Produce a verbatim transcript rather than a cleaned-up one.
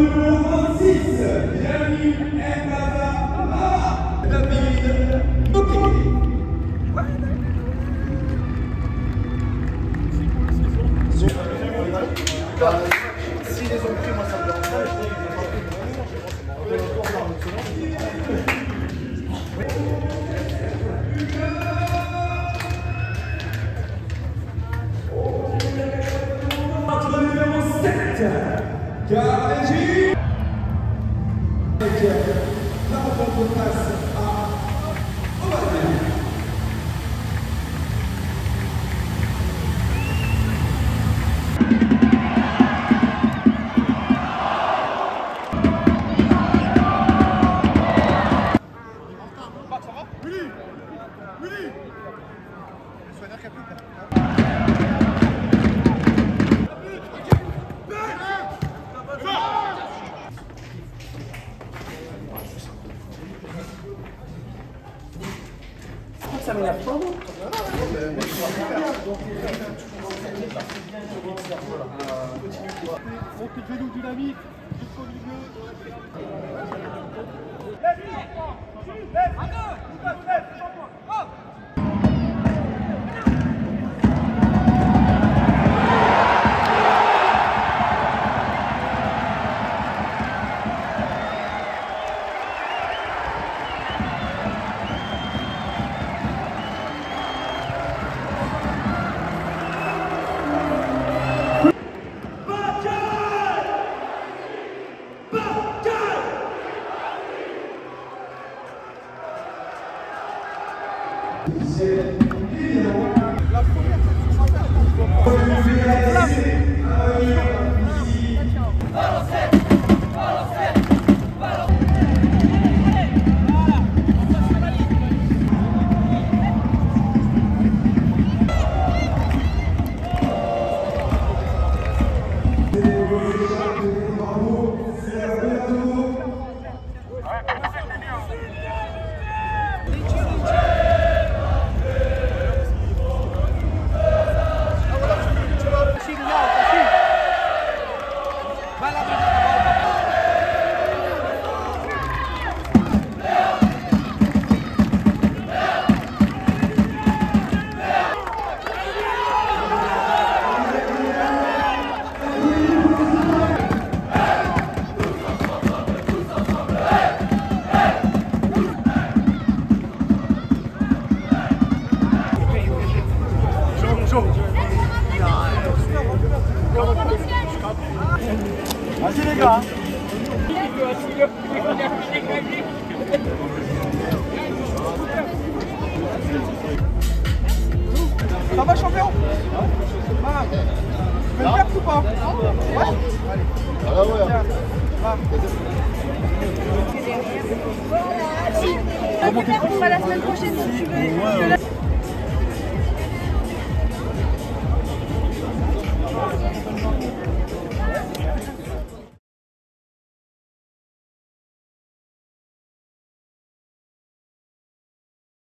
numéro six, Jérémy Mbaza, David Okeke. Si les ont pris, moi ça me dérange pas. Entre numéro sept, Garéji. La rencontre passe à Ovadia. Ça m'énerve pas, moi. On te fait nous dynamique jusqu'au milieu. La première, vas-y les gars. Ça va champion? Ah. Tu veux le faire ou pas? Ouais. Ah ouais. Ah. Voilà, si. On va la semaine prochaine si tu veux.